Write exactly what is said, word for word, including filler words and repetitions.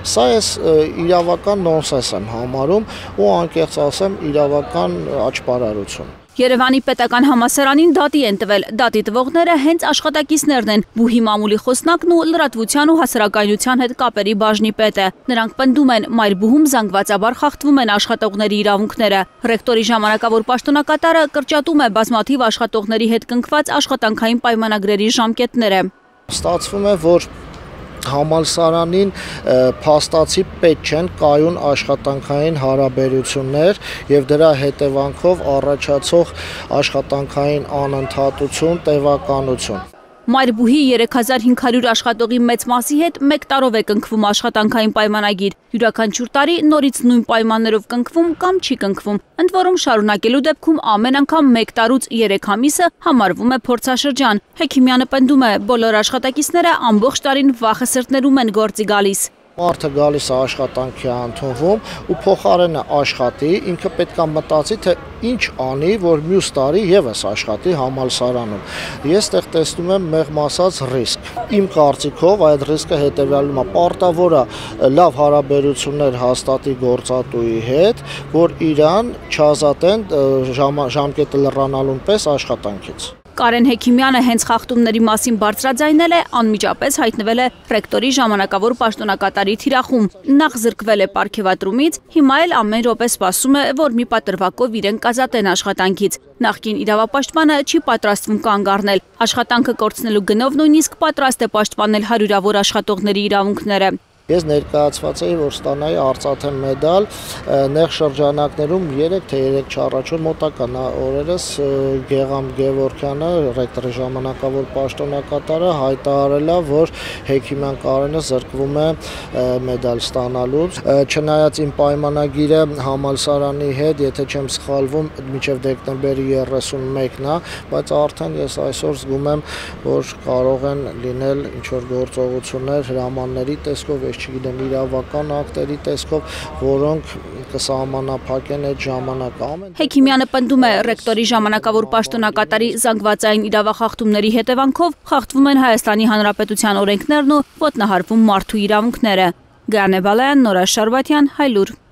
Սա ես իրավական նոնսենս եմ համարում ու անկեղծ ասեմ իրավական աճպարարություն։ Երևանի պետական համալսարանին դատի են տվել, դատի տվողները հենց աշխատակիցներն են, բուհի մամուլի խոսնակն ու լրատվության ու հասարակայնության հետ կապերի բաժնի պետը։ Նրանք պնդում են, մայրբուհում զանգվածաբար խախտվում են աշխատողների իրավունքները։ Ռեկտորի ժամանակավոր պաշտոնակատարը կրճատում է բազմաթիվ աշխատողների հետ կնքված աշխատանքային պայմանագրերի ժամկետները։ Ստացվում է, որ համալսարանին փաստացի պետք չեն կայուն աշխատանքային հարաբերություններ եւ դրա հետևանքով առաջացող աշխատանքային անընդհատություն, տևականություն։ Մայրբուհի երեք հազար հինգ հարյուր աշխատողի մեծ մասի հետ մեկ տարով է կնքվում աշխատանքային պայմանագիր։ Յուրաքանչյուր տարի նորից նույն պայմաններով կնքվում կամ չի կնքվում։ Ընդ որում շարունակելու դեպքում ամեն անգամ մեկ տարուց երեք ամիսը համարվում է փորձաշրջան։ Հեքիմյանը պնդում է, բոլոր աշխատակիցները ամբողջ տարին վախը սրտներում են գործի գալիս։ Մարդը գալիս է աշխատանքի ընդունվում ու փոխարենը աշխատի, ինքը պետք է մտածի, թե ինչ անի, որ մյուս տարի եւս աշխատի համալսարանում։ Ես տեղ տեսնում եմ մեղմ ասած ռիսկ։ Իմ կարծիքով այդ ռիսկը հետևյալն է՝ պարտավոր է լավ հարաբերություններ հաստատի գործատուի հետ, որ իրան չազատեն ժամկետը լրանալուն պես աշխատանքից։ Կարեն Հեքիմյանը հենց խախտումների մասին բարձրաձայնել է, անմիջապես հայտնվել է ռեկտորի ժամանակավոր պաշտոնակատարի թիրախում։ Նախ զրկվել է պարգևատրումից, հիմա էլ ամեն րոպե սպասում է, որ մի պատրվակով իրեն կազատեն աշխատանքից։ Նախկին իրավապաշտպանը չի պատրաստվում կանգ առնել։ Աշխատանքը կորցնելու գնով նույնիսկ պատրաստ է պաշտպանել հարյուրավոր աշխատողների իրավունքները։ Ես ներկայացված էի, որ ստանայի արծաթե մեդալ նեղ շրջանակներում երեք թե երեք չառաջոր մոտակա օրերս Գեգամ Գևորգյանը, ռեկտորի ժամանակավոր պաշտոնակատարը հայտարարել է, որ Հեքիմյան Կարենը զրկվում է մեդալ ստանալուց։ Չնայած իմ պայմանագիրը համալսարանի հետ, եթե չեմ սխալվում, մինչև դեկտեմբերի երեսունմեկն է, բայց արդեն ես այսօր զգում եմ, որ կարող են լինել ինչ-որ գործողություններ հրամանների տեսքով, չգիտեմ, իրավական ակտերի տեսքով, որոնք կսահմանափակեն այդ ժամանակը։ Հեքիմյանը պնդում է, ռեկտորի ժամանակավոր պաշտոնակատարի զանգվածային իրավախախտումների հետևանքով խախտվում են Հայաստանի Հանրապետության օրենքներն ու ոտնահարվում մարդու իրավունքները։ Գայանե Բալայան, Նորա Շարվաթյան, Հայլուր։